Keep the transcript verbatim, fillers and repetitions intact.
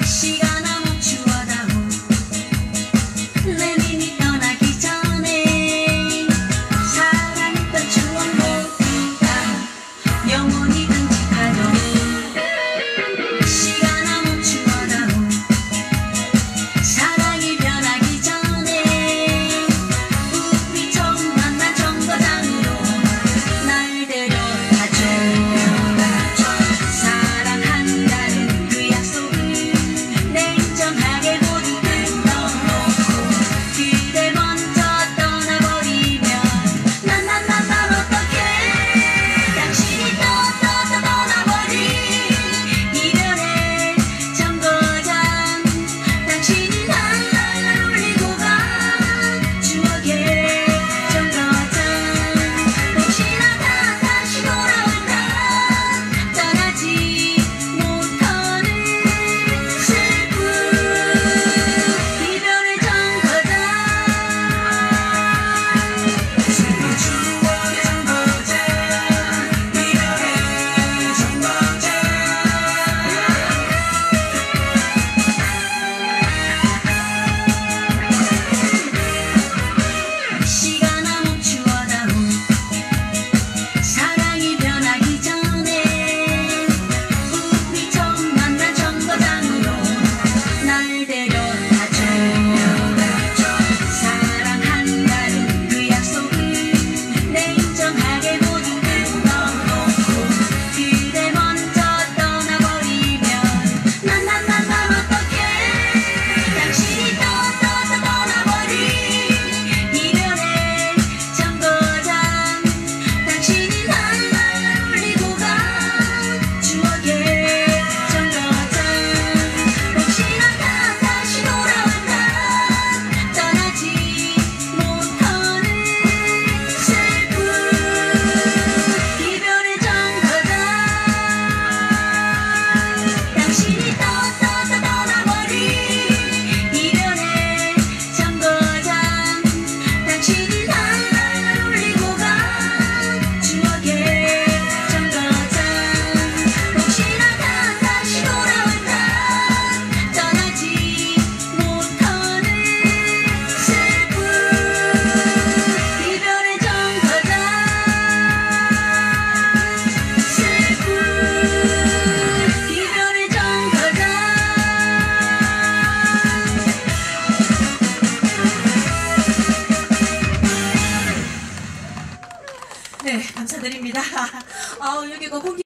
시간아 멈추어다오. 내 님이 떠나기 전에 사랑했던 추억 모두가 영원히 간직하도록. 시간아 멈추어다오. 사랑이 변하기 전에 우리 처음 만난 정거장으로 날 데려가줘. 사랑한다는 그 약속을 냉정하게 모두 끊어놓고 그대 먼저 떠나버리면 난 난 난 난 어떡해. 당신이 또 또 또 떠나버린 이별의 정거장. 당신이 날 날 날 울리고 간 추억의 정거장. 혹시나 다 다시 돌아올까 떠나지 못하는 슬픈 이별의 정거장. 슬픈 추억의 정거장. 이별의 정거장. 시간아 멈추어다오. 사랑이 변하기 전에 우리 처음 만난 정거장으로 날 데려가줘. 사랑한다는 그 약속을 냉정하게 모두 끊어놓고 그대 먼저 떠나버리면 난 난 난 난 어떡해. 당신이 또 또 또 떠나버린 이별의 정거장. 당신이 날 날 날 울리고 간 추억의 정거장. 혹시나 다 다시 돌아올까 떠나지 못하는 슬픈 이별의 정거장. 당신이 또 또 또 떠나버린 이별의 정거장. 당신이 날 날 날 울리고 간 추억의 정거장. 혹시나 다 다시 돌아올까 떠나지 못하는 슬픈 이별의 정거장. 슬픈 이별의 정거장. 네, 감사드립니다. 아, 여기가 공기